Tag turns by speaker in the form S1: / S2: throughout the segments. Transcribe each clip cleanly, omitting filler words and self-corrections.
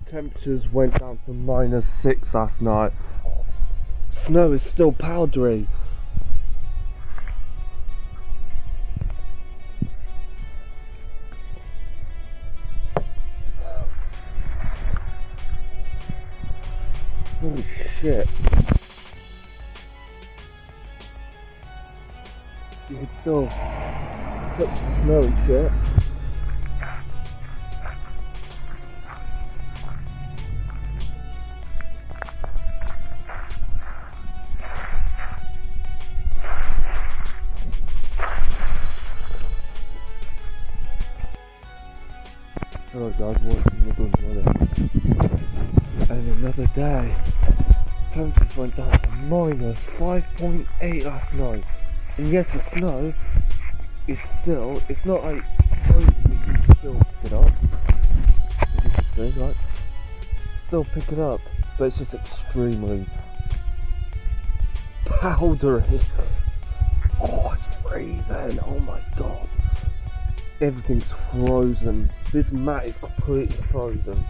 S1: Temperatures went down to -6 last night. Snow is still powdery. Holy shit. You can still touch the snow and shit. Hello guys, watching the Guns Running. And another day. Temperatures went down to -5.8 last night. And yes, the snow is still, it's not like frozen, you can still pick it up. As you can see, right? Still pick it up, but it's just extremely powdery. Oh, it's freezing, oh my god. Everything's frozen. This mat is completely frozen.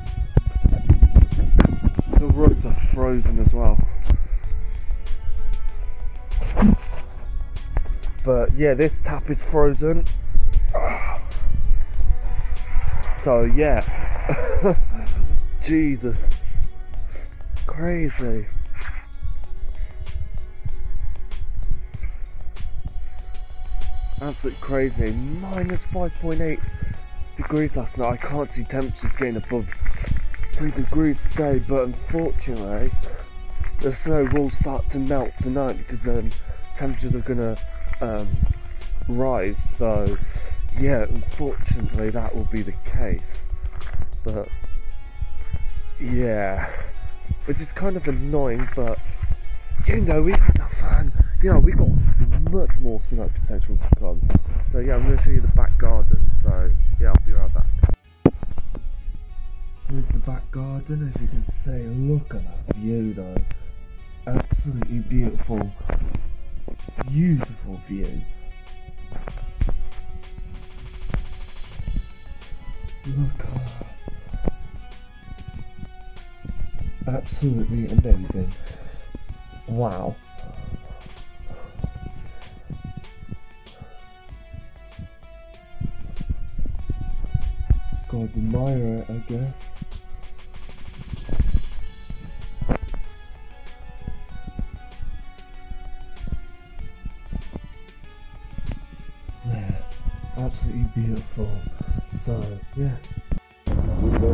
S1: The roads are frozen as well. But yeah, this tap is frozen. So yeah. Jesus. Crazy. Absolutely crazy. -5.8 degrees last night. I can't see temperatures getting above 2 degrees today, but unfortunately the snow will start to melt tonight because temperatures are gonna rise. So yeah, unfortunately that will be the case. But yeah, which is kind of annoying, but you know, we had that fun. You know, we got much more snow potential to come. So yeah, I'm going to show you the back garden. So yeah, I'll be right back. Here's the back garden, as you can see. Look at that view though. Absolutely beautiful. Beautiful view. Look at that. Absolutely amazing. Wow. Gotta admire it, I guess. Yeah, absolutely beautiful. So, yeah.